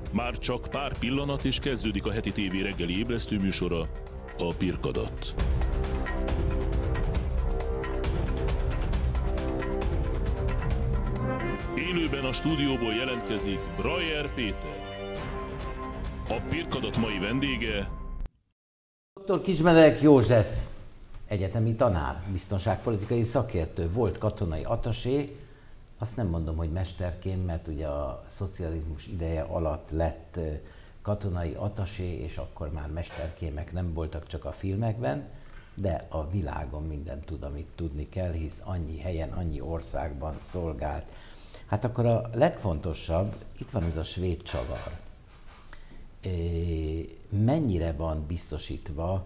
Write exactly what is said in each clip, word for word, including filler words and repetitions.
Már csak pár pillanat és kezdődik a heti tévé reggeli ébresztő műsora, a Pirkadat. Élőben a stúdióból jelentkezik Brajer Péter. A Pirkadat mai vendége doktor Kisbenedek József, egyetemi tanár, biztonságpolitikai szakértő, volt katonai attasé, azt nem mondom, hogy mesterként, mert ugye a szocializmus ideje alatt lett katonai attasé, és akkor már mesterkémek nem voltak csak a filmekben, de a világon mindent tud, amit tudni kell, hisz annyi helyen, annyi országban szolgált. Hát akkor a legfontosabb, itt van ez a svéd csavar. Mennyire van biztosítva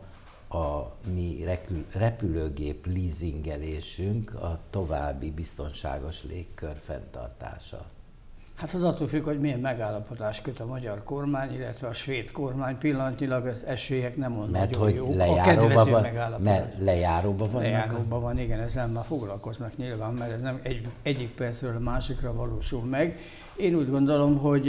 a mi repülőgép leasingelésünk, a további biztonságos légkör fenntartása? Hát az attól függ, hogy milyen megállapodás köt a magyar kormány, illetve a svéd kormány. Pillanatnyilag az esélyek nem olyan mert nagyon hogy jók. Lejáróba a kedvező van, megállapodás. Mert lejáróban vannak? Lejáróban van, igen, ezzel már foglalkoznak nyilván, mert ez nem egy, egyik percről a másikra valósul meg. Én úgy gondolom, hogy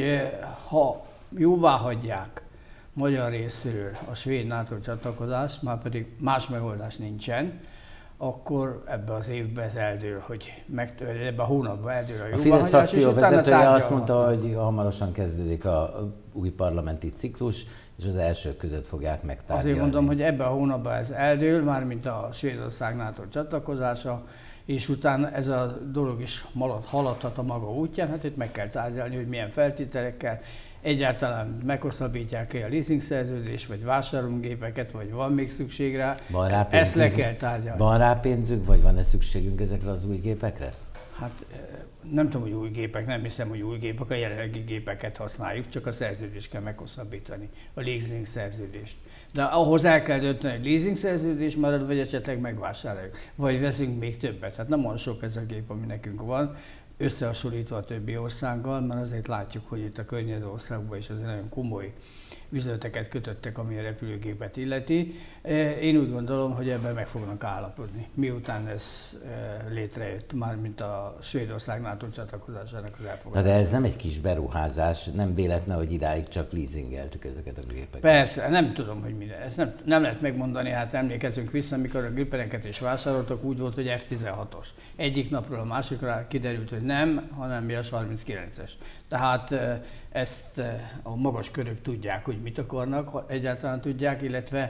ha jóvá hagyják magyar részéről a svéd NATO csatlakozást, már pedig más megoldás nincsen, akkor ebbe az évben ez eldől, hogy megtör, ebbe a hónapban eldől a jóváhagyás. A Fidesz frakció vezetője azt mondta, hogy hamarosan kezdődik a új parlamenti ciklus, és az elsők között fogják megtárgyalni. Azért mondom, hogy ebben a hónapban ez eldől, mármint a Svédország NATO csatlakozása, és utána ez a dolog is haladhat a maga útján, hát itt meg kell tárgyalni, hogy milyen feltételekkel, egyáltalán meghosszabbítják-e a leasing szerződést, vagy vásárolunk gépeket, vagy van még szükség rá, van rá ezt le kell tárgyalni. Van rá pénzünk, vagy van-e szükségünk ezekre az új gépekre? Hát nem tudom, hogy új gépek, nem hiszem, hogy új gépek, a jelenlegi gépeket használjuk, csak a szerződést kell meghosszabbítani, a leasing szerződést. De ahhoz el kell dönteni, hogy leasing szerződés marad, vagy esetleg megvásároljuk, vagy veszünk még többet. Hát nem olyan sok ez a gép, ami nekünk van, összehasonlítva a többi országgal, mert azért látjuk, hogy itt a környező országban is azért nagyon komoly üzleteket kötöttek, ami a repülőgépet illeti. Én úgy gondolom, hogy ebben meg fognak állapodni, miután ez létrejött, mármint a Svédország NATO csatlakozásának az elfogadása. De ez nem egy kis beruházás, nem véletlen, hogy idáig csak leasingeltük ezeket a gépeket. Persze, nem tudom, hogy mire. Ezt nem, nem lehet megmondani, hát emlékezünk vissza, amikor a gripeneket is vásároltak, úgy volt, hogy F tizenhatos. Egyik napról a másikra kiderült, hogy nem, hanem mi a harminckilences. Tehát ezt a magas körök tudják, hogy mit akarnak, ha egyáltalán tudják, illetve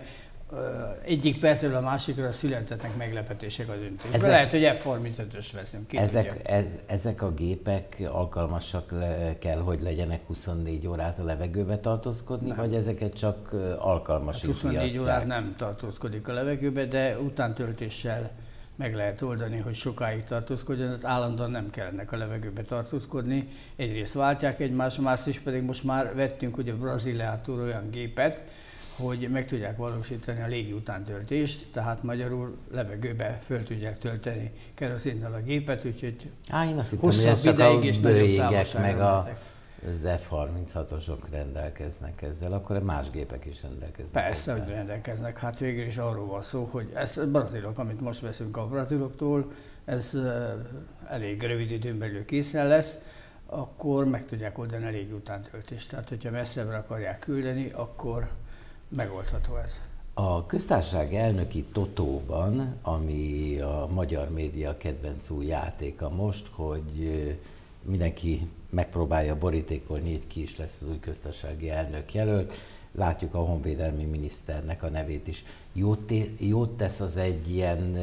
egyik percről a másikra születetnek meglepetések az döntésben. Ezek, lehet, hogy F harmincötös veszünk. Ezek, ez, ezek a gépek alkalmasak le, kell, hogy legyenek huszonnégy órát a levegőbe tartózkodni, nem. Vagy ezeket csak alkalmasítják? Hát huszonnégy órát nem tartózkodik a levegőbe, de utántöltéssel meg lehet oldani, hogy sokáig tartózkodjon, tehát állandóan nem kell ennek a levegőbe tartózkodni. Egyrészt váltják egymást, másrészt pedig most már vettünk ugye Brazíliától olyan gépet, hogy meg tudják valósítani a légi utántöltést, tehát magyarul levegőbe föl tudják tölteni kerozinnal a gépet, úgyhogy Á, én azt hittem, hogy ez csak a Boeingek meg a, az F harminchatosok rendelkeznek ezzel, akkor más gépek is rendelkeznek. Persze, ezzel. Hogy rendelkeznek. Hát végül is arról van szó, hogy ez a brazilok, amit most veszünk a braziloktól, ez elég rövid időn belül készen lesz, akkor meg tudják oldani a légi utántöltést. Tehát, hogyha messzebbre akarják küldeni, akkor megoldható ez. A köztársaság elnöki totóban, ami a magyar média kedvenc új játéka most, hogy mindenki megpróbálja borítékolni, hogy ki is lesz az új köztársasági elnök jelölt. Látjuk a honvédelmi miniszternek a nevét is. Jót, jót tesz az egy ilyen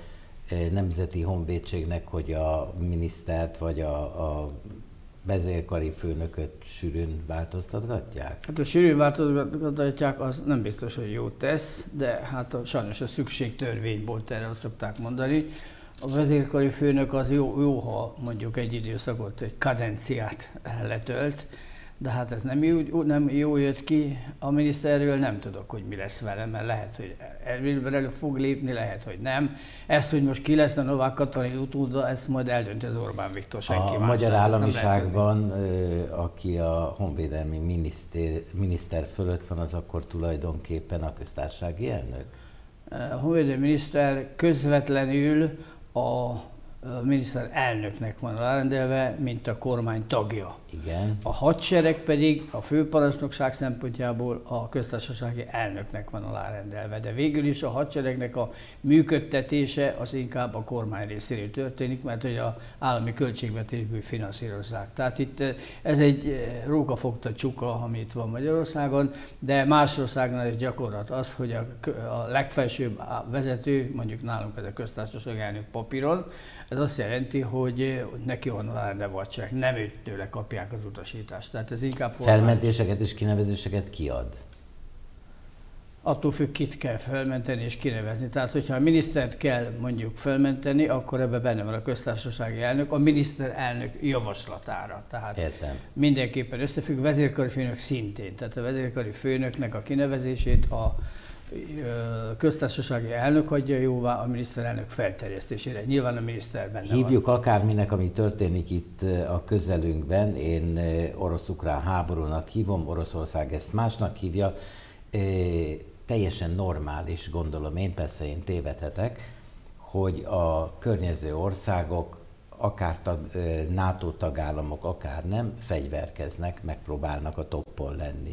nemzeti honvédségnek, hogy a minisztert vagy a, a vezérkari főnököt sűrűn változtatgatják? Hát a sűrűn változtatgatják, az nem biztos, hogy jót tesz, de hát a, sajnos a szükségtörvény volt, erre azt szokták mondani. A vezérkari főnök az jó, jó, ha mondjuk egy időszakot, egy kadenciát letölt, de hát ez nem jó, nem jó jött ki. A miniszterről nem tudok, hogy mi lesz vele, mert lehet, hogy elő fog lépni, lehet, hogy nem. Ezt, hogy most ki lesz a Novák Katalin utóda, ezt majd eldönti az Orbán Viktor, senki A más. magyar államiságban, aki a honvédelmi miniszter, miniszter fölött van, az akkor tulajdonképpen a köztársasági elnök? A honvédelmi miniszter közvetlenül a miniszterelnöknek van alárendelve, mint a kormány tagja. Igen. A hadsereg pedig a főparancsnokság szempontjából a köztársasági elnöknek van alárendelve, de végül is a hadseregnek a működtetése az inkább a kormány részéről történik, mert hogy az állami költségvetésből finanszírozzák. Tehát itt ez egy rókafogta csuka, ami itt van Magyarországon, de más országnál is gyakorlat az, hogy a, a legfelsőbb vezető, mondjuk nálunk ez a köztársasági elnök papíron, ez azt jelenti, hogy neki van alárendelve a hadsereg, nem őt tőle kapják az utasítást. Tehát ez inkább formális. Felmentéseket és kinevezéseket kiad? Attól függ, kit kell felmenteni és kinevezni. Tehát, hogyha a minisztert kell mondjuk felmenteni, akkor ebben benne van a köztársasági elnök a miniszterelnök javaslatára. Tehát Értem. mindenképpen összefügg, vezérkari főnök szintén. Tehát a vezérkari főnöknek a kinevezését a köztársasági elnök hagyja jóvá a miniszterelnök felterjesztésére. Nyilván a miniszter benne Hívjuk van. akárminek, ami történik itt a közelünkben. Én orosz-ukrán háborúnak hívom, Oroszország ezt másnak hívja. Teljesen normális, gondolom én, persze én tévedhetek, hogy a környező országok, akár tag, NATO tagállamok, akár nem, fegyverkeznek, megpróbálnak a toppon lenni.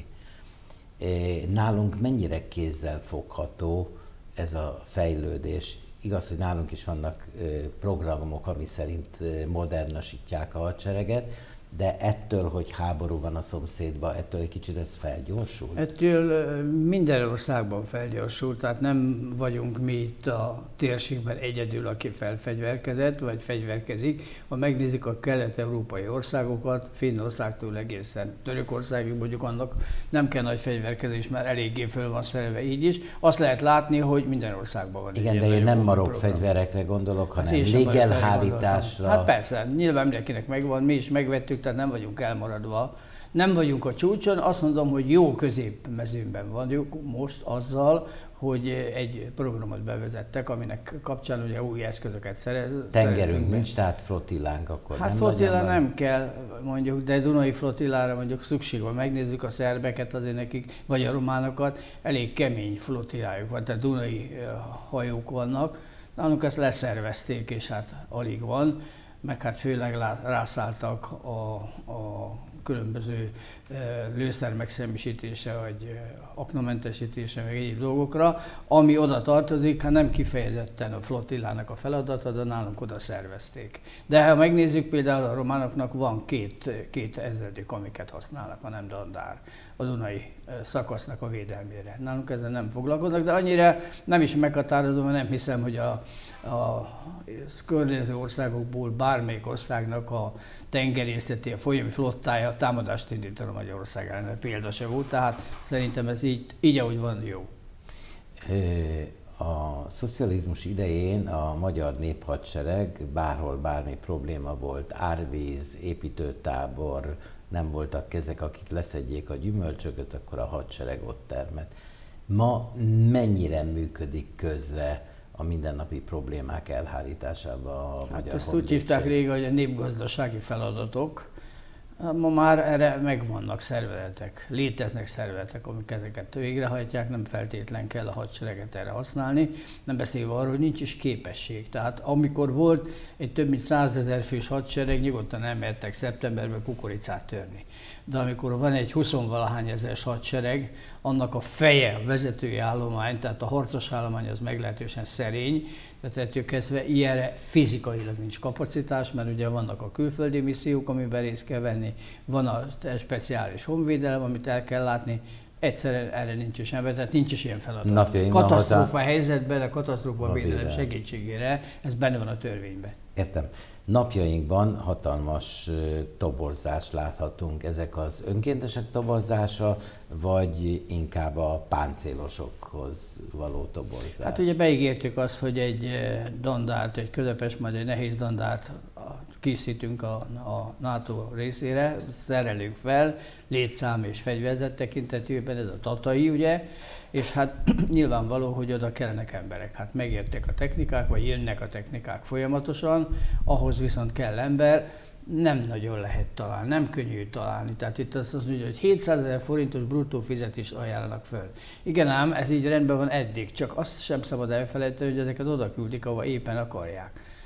Nálunk mennyire kézzel fogható ez a fejlődés? Igaz, hogy nálunk is vannak programok, ami szerint modernisítják a hadsereget, de ettől, hogy háború van a szomszédban, ettől egy kicsit ez felgyorsul? Ettől minden országban felgyorsul, tehát nem vagyunk mi itt a térségben egyedül, aki felfegyverkezett, vagy fegyverkezik. Ha megnézzük a kelet-európai országokat, Finnországtól egészen Törökországig, mondjuk annak nem kell nagy fegyverkezés, mert eléggé föl van szerelve így is. Azt lehet látni, hogy minden országban van. Igen, de én nem marok fegyverekre gondolok, hanem hát légelhárításra. Hát persze, nyilván mindenkinek megvan, mi is megvettük, tehát nem vagyunk elmaradva. Nem vagyunk a csúcson, azt mondom, hogy jó középmezőnben vagyunk most azzal, hogy egy programot bevezettek, aminek kapcsán ugye új eszközöket szerez, Tengerünk nincs, tehát flottillánk akkor hát nem flottilla nem kell, mondjuk, de Dunai flottillára mondjuk szükség van. Megnézzük a szerbeket, azért nekik, vagy a románokat, elég kemény flottillájuk van, tehát Dunai hajók vannak. Nálunk ezt leszervezték, és hát alig van, meg hát főleg rászálltak a, a különböző lőszer megsemmisítése, vagy aknamentesítése, meg egyéb dolgokra, ami oda tartozik, hát nem kifejezetten a flottillának a feladata, de nálunk oda szervezték. De ha megnézzük, például a románoknak van két, két ezredük, amiket használnak, a nem dandár, a Dunai szakasznak a védelmére. Nálunk ezzel nem foglalkoznak, de annyira nem is meghatározom, mert nem hiszem, hogy a, a környező országokból bármelyik országnak a tengerészeti, a folyami flottája támadást indítana Magyarország ellen, példa se volt, tehát szerintem ez így, így ahogy van, jó. A szocializmus idején a magyar néphadsereg bárhol bármi probléma volt, árvíz, építőtábor, nem voltak kezek, akik leszedjék a gyümölcsöket, akkor a hadsereg ott termett. Ma mennyire működik közre a mindennapi problémák elhárításába a hát magyar ezt úgy hívták régen, hogy a népgazdasági feladatok. Ma már erre megvannak szervezetek, léteznek szervezetek, amik ezeket végrehajtják, nem feltétlen kell a hadsereget erre használni, nem beszélve arról, hogy nincs is képesség. Tehát amikor volt egy több mint százezer fős hadsereg, nyugodtan elmehettek szeptemberben kukoricát törni. De amikor van egy huszonvalahány ezeres hadsereg, annak a feje, a vezetői állomány, tehát a harcos állomány az meglehetősen szerény, tehát ettől kezdve ilyenre fizikailag nincs kapacitás, mert ugye vannak a külföldi missziók, amiben részt kell venni, van a speciális honvédelem, amit el kell látni, egyszerűen erre nincs is ember, tehát nincs is ilyen feladat. Katasztrófa helyzetben a katasztrófa védelem segítségére, ez benne van a törvényben. Értem. Napjainkban hatalmas toborzást láthatunk. Ezek az önkéntesek toborzása, vagy inkább a páncélosokhoz való toborzás? Hát ugye beígértük azt, hogy egy dandárt, egy közepes, majd egy nehéz dandárt készítünk a, a NATO részére, szerelünk fel, létszám és fegyverzet tekintetében, ez a tatai, ugye, és hát nyilvánvaló, hogy oda kellenek emberek. Hát megértek a technikák, vagy jönnek a technikák folyamatosan, ahhoz viszont kell ember, nem nagyon lehet találni, nem könnyű találni. Tehát itt az, az hogy hétszázezer forintos bruttó fizetést ajánlanak föl. Igen ám, ez így rendben van eddig, csak azt sem szabad elfelejteni, hogy ezeket oda küldik, ahova éppen akarják.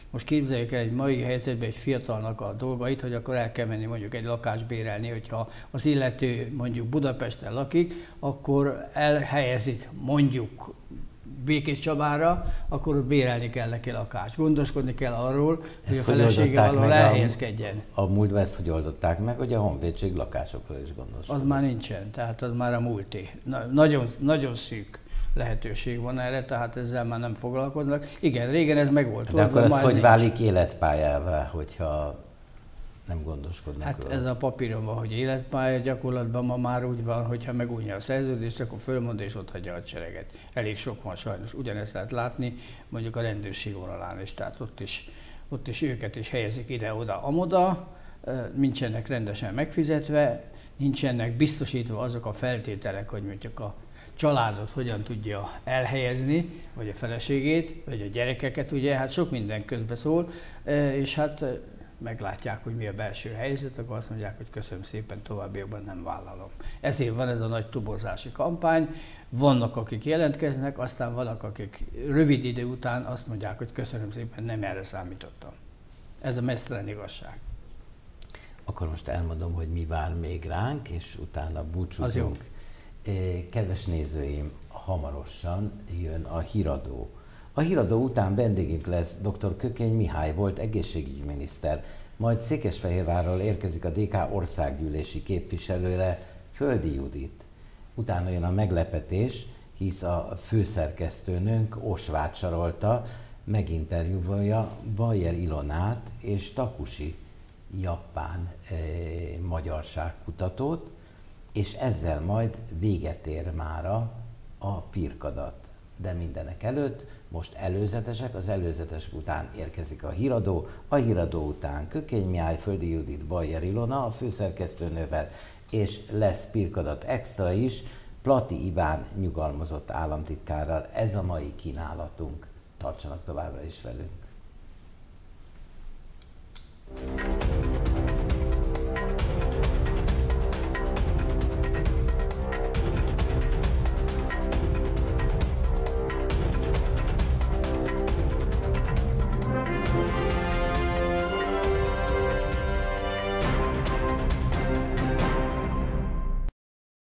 Most képzeljük el egy mai helyzetben egy fiatalnak a dolgait, hogy akkor el kell menni mondjuk egy lakást bérelni, hogyha az illető mondjuk Budapesten lakik, akkor elhelyezik mondjuk Békéscsabára, akkor bérelni kell neki lakást. Gondoskodni kell arról, hogy a felesége valahol elhelyezkedjen. A, a múltban ezt hogy oldották meg, hogy a honvédség lakásokról is gondoskodik? Az már nincsen, tehát az már a múlté. Na, nagyon, nagyon szűk lehetőség van erre, tehát ezzel már nem foglalkoznak. Igen, régen ez meg volt. De akkor ez hogy nincs. Válik életpályává, hogyha nem gondoskodnak Hát róla? Ez a papíron van, hogy életpálya, gyakorlatban ma már úgy van, hogyha megújja a szerződést, akkor fölmond és ott hagyja a hadsereget. Elég sok van sajnos. Ugyanezt lehet látni mondjuk a rendőrség vonalán is, tehát ott is, ott is őket is helyezik ide-oda, amoda, nincsenek rendesen megfizetve, nincsenek biztosítva azok a feltételek, hogy mondjuk a családot hogyan tudja elhelyezni, vagy a feleségét, vagy a gyerekeket, ugye, hát sok minden közbe szól, és hát meglátják, hogy mi a belső helyzet, akkor azt mondják, hogy köszönöm szépen, továbbiakban nem vállalom. Ezért van ez a nagy toborzási kampány, vannak, akik jelentkeznek, aztán vannak, akik rövid idő után azt mondják, hogy köszönöm szépen, nem erre számítottam. Ez a mesztelen igazság. Akkor most elmondom, hogy mi vár még ránk, és utána búcsúzunk. Kedves nézőim, hamarosan jön a híradó. A híradó után vendégünk lesz dr. Kökény Mihály, volt egészségügyminiszter, majd Székesfehérvárról érkezik a dé ká országgyűlési képviselőre, Földi Judit. Utána jön a meglepetés, hisz a főszerkesztőnőnk Osváth Sarolta meginterjúvolja Bayer Ilonát és Takusi japán eh, magyarságkutatót, és ezzel majd véget ér mára a pirkadat. De mindenek előtt most előzetesek, az előzetesek után érkezik a híradó, a híradó után Kökény Mihály, Földi Judit, Bayer Ilona a főszerkesztőnővel, és lesz pirkadat extra is, Plati Iván nyugalmazott államtitkárral. Ez a mai kínálatunk. Tartsanak továbbra is velünk!